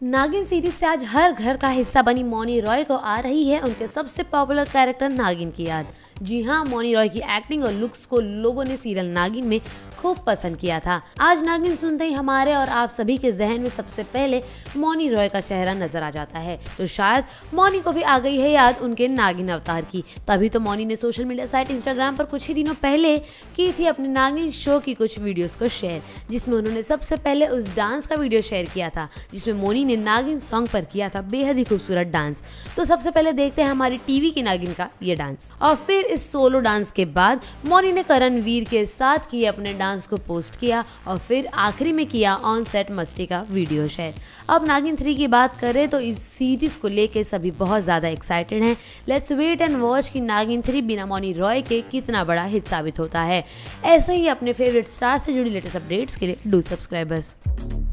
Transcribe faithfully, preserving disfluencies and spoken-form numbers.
नागिन सीरीज से आज हर घर का हिस्सा बनी मौनी रॉय को आ रही है उनके सबसे पॉपुलर कैरेक्टर नागिन की याद। जी हाँ, मौनी रॉय की एक्टिंग और लुक्स को लोगों ने सीरियल नागिन में खूब पसंद किया था। आज नागिन सुनते ही हमारे और आप सभी के जहन में सबसे पहले मौनी रॉय का चेहरा नजर आ जाता है, तो शायद मौनी को भी आ गई है याद उनके नागिन अवतार की। तभी तो मौनी ने सोशल मीडिया साइट इंस्टाग्राम पर कुछ ही दिनों पहले की थी अपने नागिन शो की कुछ वीडियोस को शेयर, जिसमें उन्होंने सबसे पहले उस डांस का वीडियो शेयर किया था जिसमें मौनी ने नागिन सॉन्ग पर किया था बेहद ही खूबसूरत डांस। तो सबसे पहले देखते हैं हमारी टीवी की नागिन का ये डांस, और फिर इस सोलो डांस के बाद मौनी ने करण वीर के साथ किए अपने डांस को पोस्ट किया और फिर आखिरी में किया ऑन सेट मस्ती का वीडियो शेयर। अब नागिन थ्री की बात करें तो इस सीरीज को लेके सभी बहुत ज्यादा एक्साइटेड हैं। लेट्स वेट एंड वॉच कि नागिन थ्री बिना मौनी रॉय के कितना बड़ा हिट साबित होता है। ऐसे ही अपने फेवरेट स्टार से जुड़ी लेटेस्ट अपडेट्स के लिए डू सब्सक्राइब अस।